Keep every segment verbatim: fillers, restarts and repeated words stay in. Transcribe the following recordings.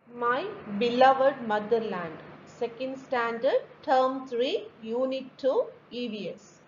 My beloved motherland, second standard, term three, unit two, E V S.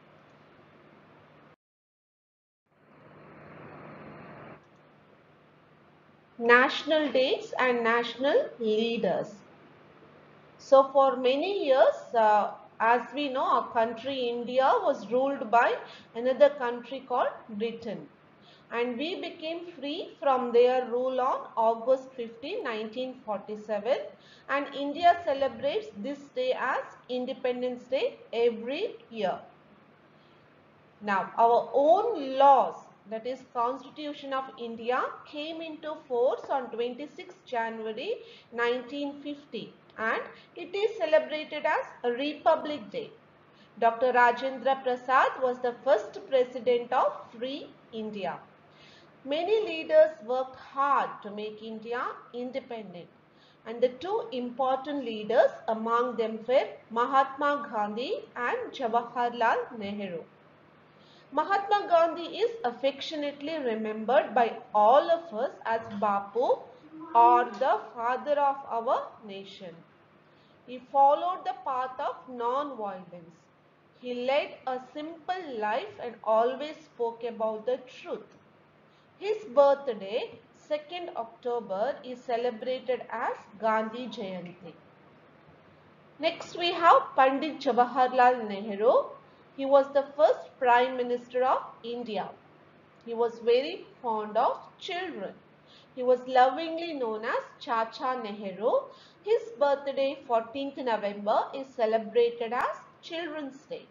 National days and national leaders. So for many years, uh, as we know, our country India was ruled by another country called Britain. And we became free from their rule on August fifteenth, nineteen forty-seven, and India celebrates this day as Independence Day every year. Now, our own laws, that is Constitution of India, came into force on twenty-sixth January nineteen fifty, and it is celebrated as a Republic Day. Doctor Rajendra Prasad was the first president of free India. Many leaders worked hard to make India independent, and the two important leaders among them were Mahatma Gandhi and Jawaharlal Nehru. Mahatma Gandhi is affectionately remembered by all of us as Bapu, or the father of our nation. He followed the path of non-violence. He led a simple life and always spoke about the truth. His birthday, second October, is celebrated as Gandhi Jayanti. Next we have Pandit Jawaharlal Nehru. He was the first Prime Minister of India. He was very fond of children. He was lovingly known as Chacha Nehru. His birthday, fourteenth November, is celebrated as Children's Day.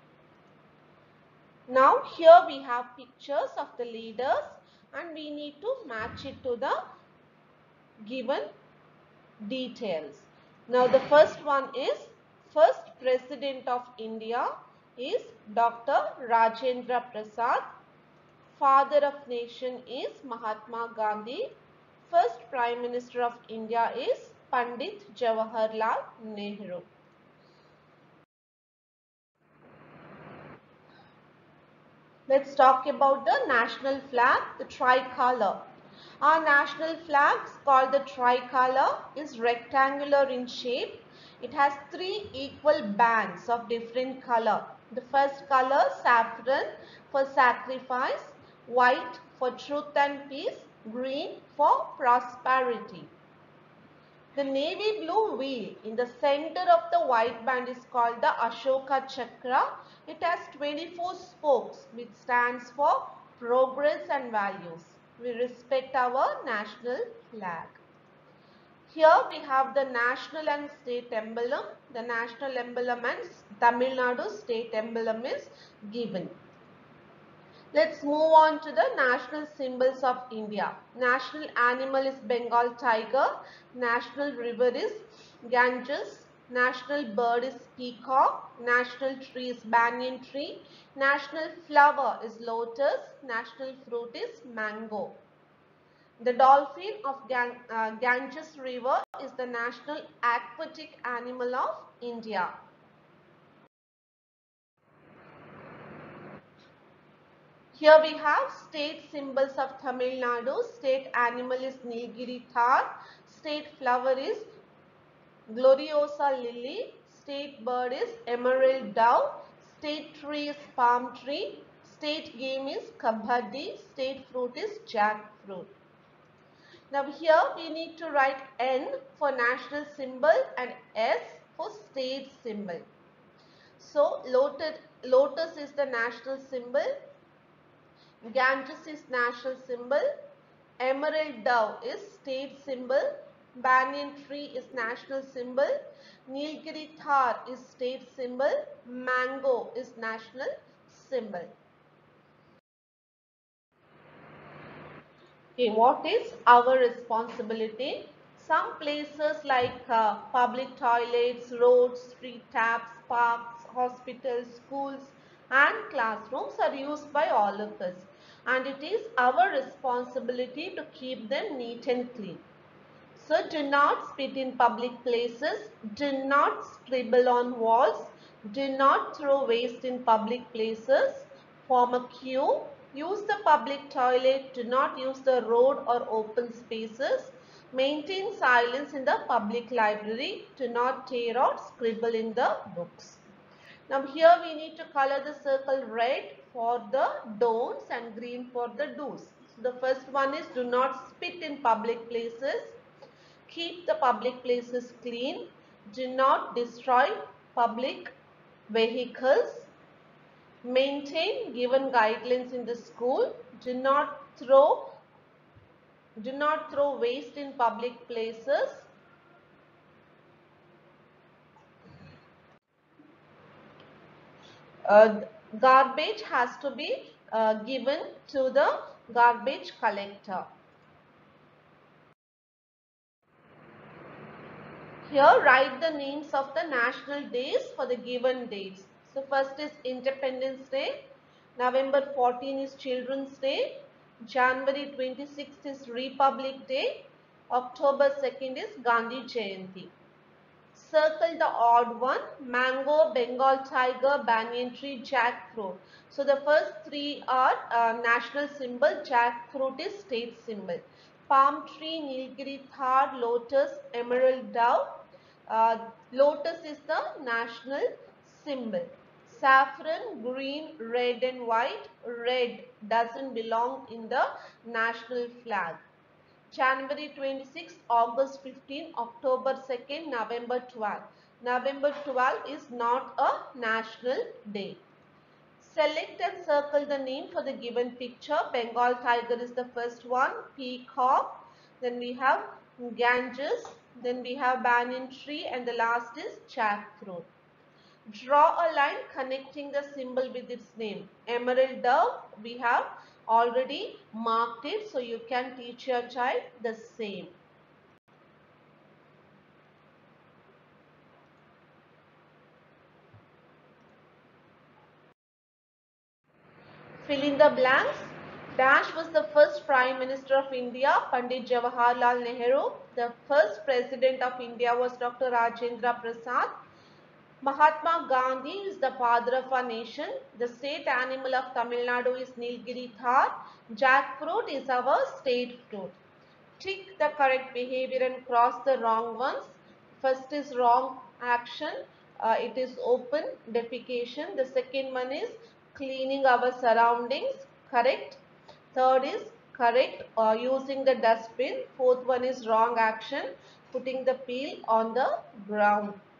Now here we have pictures of the leaders and we need to match it to the given details. Now the first one is first President of India is Doctor Rajendra Prasad. Father of nation is Mahatma Gandhi. First Prime Minister of India is Pandit Jawaharlal Nehru. Let's talk about the national flag, the tricolor. Our national flag, called the tricolor, is rectangular in shape. It has three equal bands of different color. The first color, saffron, for sacrifice, white for truth and peace, green for prosperity. The navy blue wheel in the center of the white band is called the Ashoka Chakra. It has twenty-four spokes which stands for progress and values. We respect our national flag. Here we have the national and state emblem. The national emblem and Tamil Nadu state emblem is given. Let's move on to the national symbols of India. National animal is Bengal tiger. National river is Ganges. National bird is peacock. National tree is banyan tree. National flower is lotus. National fruit is mango. The dolphin of Gan uh, Ganges river is the national aquatic animal of India. Here we have state symbols of Tamil Nadu. State animal is Nilgiri Thar. State flower is Gloriosa lily. State bird is emerald dove. State tree is palm tree. State game is kabaddi. State fruit is jackfruit. Now here we need to write N for national symbol and S for state symbol. So lotus, lotus is the national symbol. Ganges is national symbol. Emerald dove is state symbol. Banyan tree is national symbol. Nilgiri Thar is state symbol. Mango is national symbol. Okay, what is our responsibility? Some places like uh, public toilets, roads, street taps, parks, hospitals, schools and classrooms are used by all of us, and it is our responsibility to keep them neat and clean. So do not spit in public places, do not scribble on walls, do not throw waste in public places, form a queue, use the public toilet, do not use the road or open spaces, Maintain silence in the public library. Do not tear or scribble in the books. Now here we need to color the circle red for the don'ts and green for the do's. So the first one is do not spit in public places. Keep the public places clean. Do not destroy public vehicles. Maintain given guidelines in the school. Do not throw do not throw waste in public places. Uh, garbage has to be uh, given to the garbage collector. Here write the names of the national days for the given dates. So first is Independence Day, November fourteenth is Children's Day, January twenty-sixth is Republic Day, October second is Gandhi Jayanti. Circle the odd one: mango, Bengal tiger, banyan tree, jackfruit. So the first three are uh, national symbol, jackfruit is state symbol. Palm tree, Nilgiri Thar, lotus, emerald dove. Uh, lotus is the national symbol. Saffron, green, red and white. Red doesn't belong in the national flag. January twenty-sixth, August fifteenth, October second, November twelfth. November twelfth is not a national day. Select and circle the name for the given picture. Bengal tiger is the first one. Peacock. Then we have Ganges. Then we have banyan tree. And the last is jackfruit. Draw a line connecting the symbol with its name. Emerald dove, we have already marked it, so you can teach your child the same. Fill in the blanks. Dash was the first Prime Minister of India, Pandit Jawaharlal Nehru. The first President of India was Doctor Rajendra Prasad. Mahatma Gandhi is the father of our nation. The state animal of Tamil Nadu is Nilgiri Thar. Jackfruit is our state fruit. Tick the correct behavior and cross the wrong ones. First is wrong action. Uh, it is open defecation. The second one is cleaning our surroundings. Correct. Third is correct, uh, using the dustbin. Fourth one is wrong action, putting the peel on the ground.